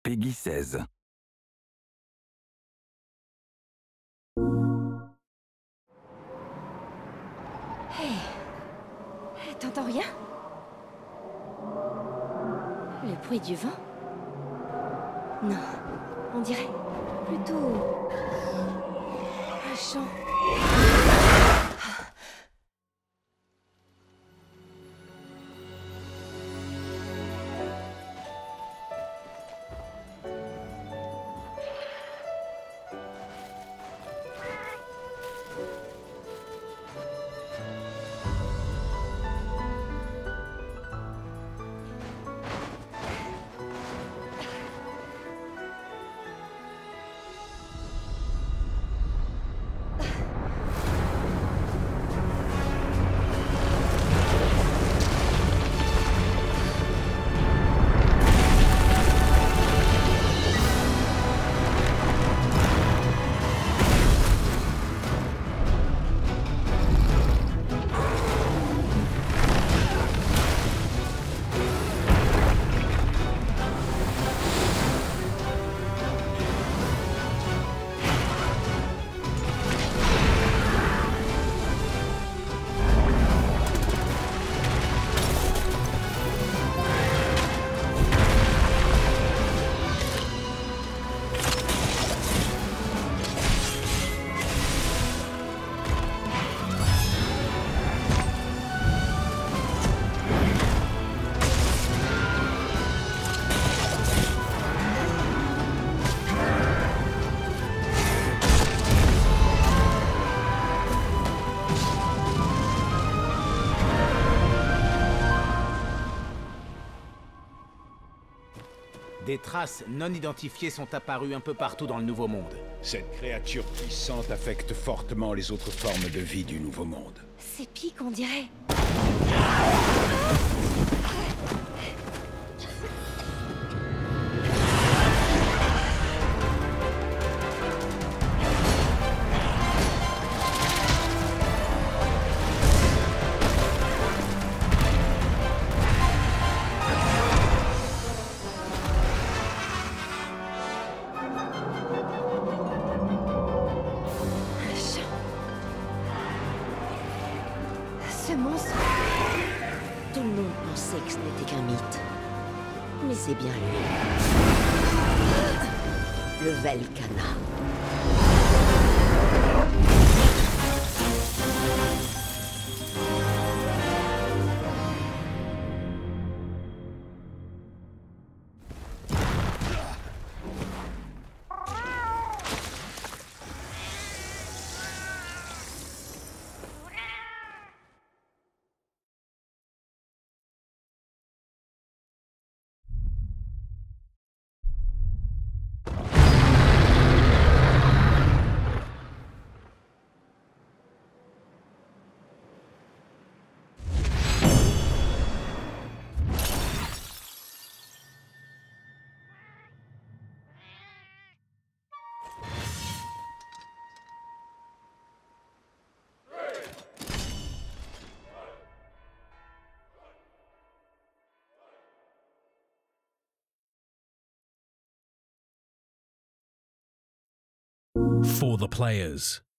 Peggy 16. Hey, t'entends rien? Le bruit du vent? Non, on dirait plutôt un chant. Des traces non identifiées sont apparues un peu partout dans le Nouveau Monde. Cette créature puissante affecte fortement les autres formes de vie du Nouveau Monde. C'est pique, on dirait. Ce monstre... Tout le monde pensait que ce n'était qu'un mythe. Mais c'est bien lui. Le Velkhana. For the players.